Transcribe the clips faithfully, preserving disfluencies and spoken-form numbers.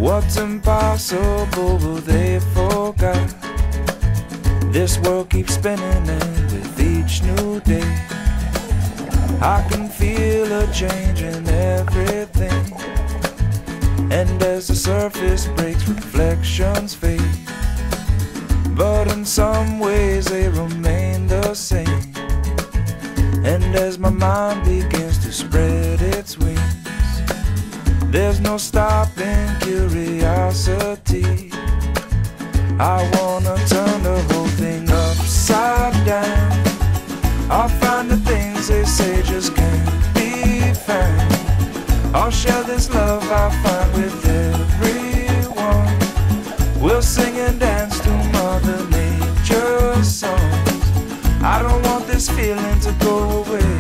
What's impossible, they forgot. This world keeps spinning, and with each new day I can feel a change in everything. And as the surface breaks, reflections fade, but in some ways they remain the same. And as my mind begins to spread its wings, there's no stopping curiosity. I wanna turn the whole thing upside down. I'll find the things they say just can't be found. I'll share this love I find with everyone. We'll sing and dance to Mother Nature's songs. I don't want this feeling to go away.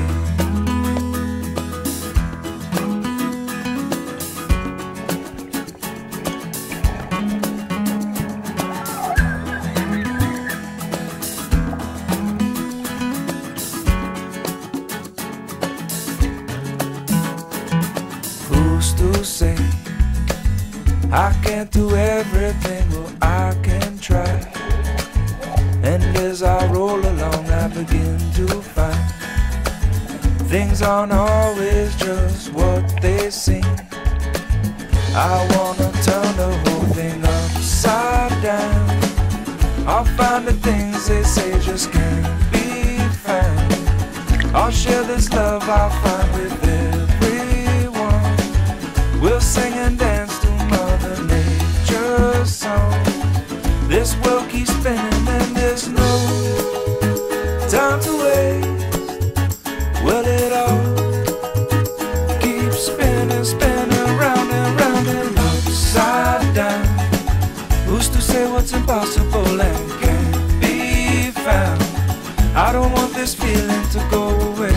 Who's to say I can't do everything? Well, I can try. And as I roll along, I begin to find things aren't always just what they seem. I wanna turn the whole thing upside down. I'll find the things they say just can't be found. I'll share this love I find with everyone. We'll sing and dance to Mother Nature's song. This world keeps spinning and there's no time to waste. Well, it all keeps spinning, spinning round and round and upside down. Who's to say what's impossible and can't be found? I don't want this feeling to go away.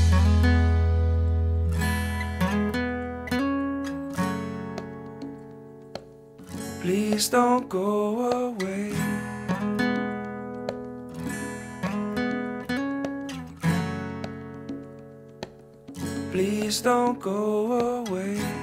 Please don't go away. Please don't go away.